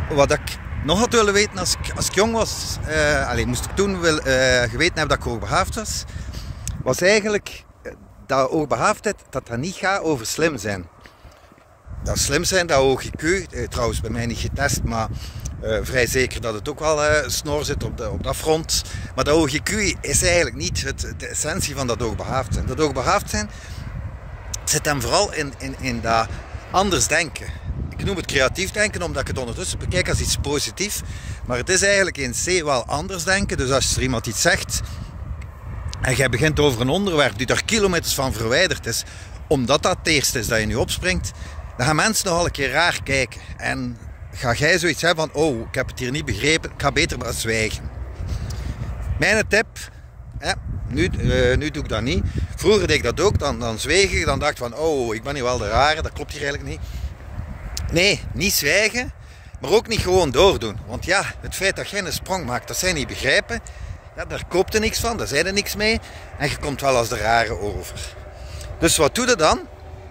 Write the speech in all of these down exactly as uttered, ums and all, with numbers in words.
wat ik nog had willen weten als ik, als ik jong was, uh, allez, moest ik toen wel, uh, geweten hebben dat ik hoogbegaafd was, was eigenlijk dat hoogbegaafdheid, dat dat niet gaat over slim zijn. Dat slim zijn, dat hoog I Q, uh, trouwens bij mij niet getest, maar uh, vrij zeker dat het ook wel uh, snor zit op, de, op dat front. Maar dat hoog I Q is eigenlijk niet het, de essentie van dat hoogbegaafd zijn. Dat hoogbegaafd zijn zit hem vooral in, in, in dat anders denken. Ik noem het creatief denken omdat ik het ondertussen bekijk als iets positiefs. Maar het is eigenlijk in C wel anders denken. Dus als er iemand iets zegt en jij begint over een onderwerp die daar kilometers van verwijderd is, omdat dat het eerste is dat je nu opspringt, dan gaan mensen nogal een keer raar kijken. En ga jij zoiets hebben van, oh, ik heb het hier niet begrepen, ik ga beter maar zwijgen. Mijn tip, hè, nu, uh, nu doe ik dat niet. Vroeger deed ik dat ook, dan, dan zweeg ik, dan dacht ik van, oh, ik ben nu wel de rare, dat klopt hier eigenlijk niet. Nee, niet zwijgen, maar ook niet gewoon doordoen. Want ja, het feit dat jij een sprong maakt, dat zij niet begrijpen, ja, daar koopt er niks van, daar zei er niks mee. En je komt wel als de rare over. Dus wat doe je dan?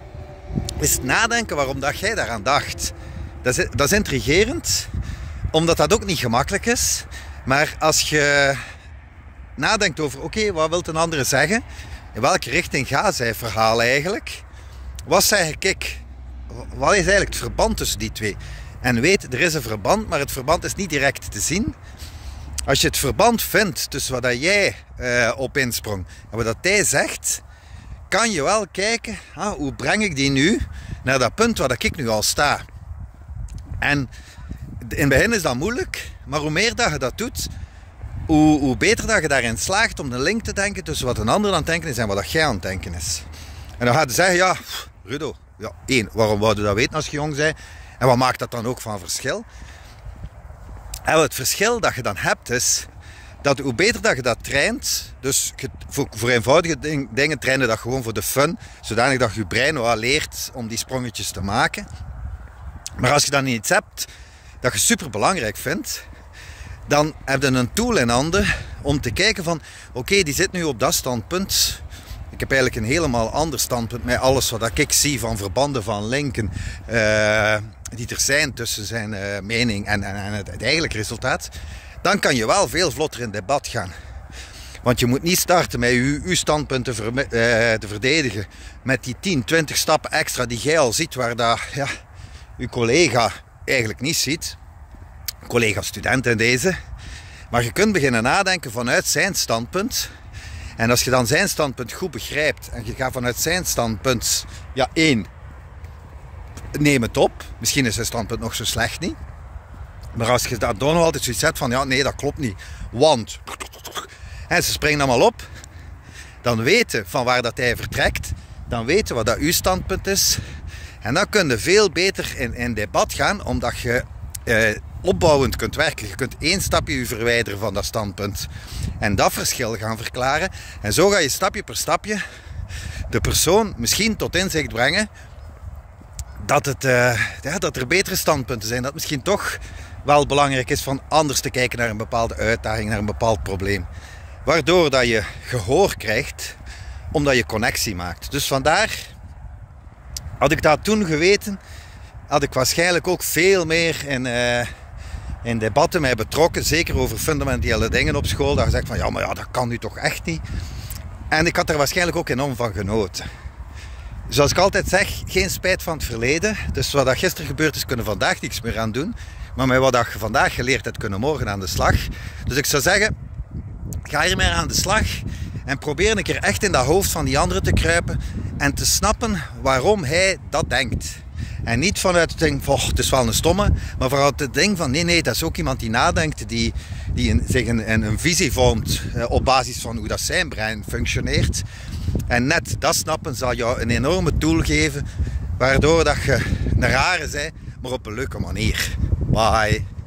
Is nadenken waarom dat jij daaraan dacht. Dat is, dat is intrigerend, omdat dat ook niet gemakkelijk is. Maar als je nadenkt over, oké, okay, wat wil een andere zeggen? In welke richting gaat zijn verhaal eigenlijk? Wat zeg ik? Wat is eigenlijk het verband tussen die twee? En weet, er is een verband, maar het verband is niet direct te zien. Als je het verband vindt tussen wat jij uh, op insprong en wat hij zegt, kan je wel kijken, ah, hoe breng ik die nu naar dat punt waar ik nu al sta. En in het begin is dat moeilijk, maar hoe meer dat je dat doet, hoe, hoe beter dat je daarin slaagt om de link te denken tussen wat een ander aan het denken is en wat dat jij aan het denken is. En dan ga je zeggen, ja, Rudo, ja, één, waarom wou je dat weten als je jong bent? En wat maakt dat dan ook van verschil? En het verschil dat je dan hebt is, dat hoe beter dat je dat traint, dus voor, voor eenvoudige ding, dingen trainen dat gewoon voor de fun, zodanig dat je brein wel leert om die sprongetjes te maken. Maar als je dan iets hebt dat je super belangrijk vindt, dan heb je een tool in handen om te kijken van, oké, okay, die zit nu op dat standpunt. Ik heb eigenlijk een helemaal ander standpunt met alles wat ik zie van verbanden, van linken, uh, die er zijn tussen zijn uh, mening en, en, en het, het eigenlijke resultaat. Dan kan je wel veel vlotter in debat gaan. Want je moet niet starten met je, je standpunten ver, uh, te verdedigen met die tien, twintig stappen extra die jij al ziet, waar dat, ja, je collega eigenlijk niet ziet. Collega-student in deze. Maar je kunt beginnen nadenken vanuit zijn standpunt. En als je dan zijn standpunt goed begrijpt en je gaat vanuit zijn standpunt, ja, één, neem het op. Misschien is zijn standpunt nog zo slecht niet. Maar als je dan nog altijd zoiets zet van, ja, nee, dat klopt niet. Want, en ze springen allemaal op, dan weten van waar dat hij vertrekt, dan weten wat dat uw standpunt is. En dan kun je veel beter in, in debat gaan, omdat je eh, opbouwend kunt werken. Je kunt één stapje je verwijderen van dat standpunt. En dat verschil gaan verklaren. En zo ga je stapje per stapje de persoon misschien tot inzicht brengen dat, het, uh, ja, dat er betere standpunten zijn. Dat misschien toch wel belangrijk is van anders te kijken naar een bepaalde uitdaging, naar een bepaald probleem. Waardoor dat je gehoor krijgt, omdat je connectie maakt. Dus vandaar, had ik dat toen geweten, had ik waarschijnlijk ook veel meer in, uh, in debatten mij betrokken. Zeker over fundamentele dingen op school. Dat je zegt van, ja, maar ja, dat kan nu toch echt niet. En ik had er waarschijnlijk ook enorm van genoten. Zoals ik altijd zeg, geen spijt van het verleden. Dus wat dat gisteren gebeurd is, kunnen we vandaag niks meer aan doen. Maar met wat je vandaag geleerd hebt, kunnen we morgen aan de slag. Dus ik zou zeggen, ga hiermee aan de slag. En probeer een keer echt in dat hoofd van die andere te kruipen. En te snappen waarom hij dat denkt. En niet vanuit het ding van, het is wel een stomme. Maar vanuit het ding van, nee, nee, dat is ook iemand die nadenkt. Die, die een, zich een, een visie vormt uh, op basis van hoe dat zijn brein functioneert. En net dat snappen zal jou een enorme tool geven. Waardoor dat je een rare bent, maar op een leuke manier. Bye.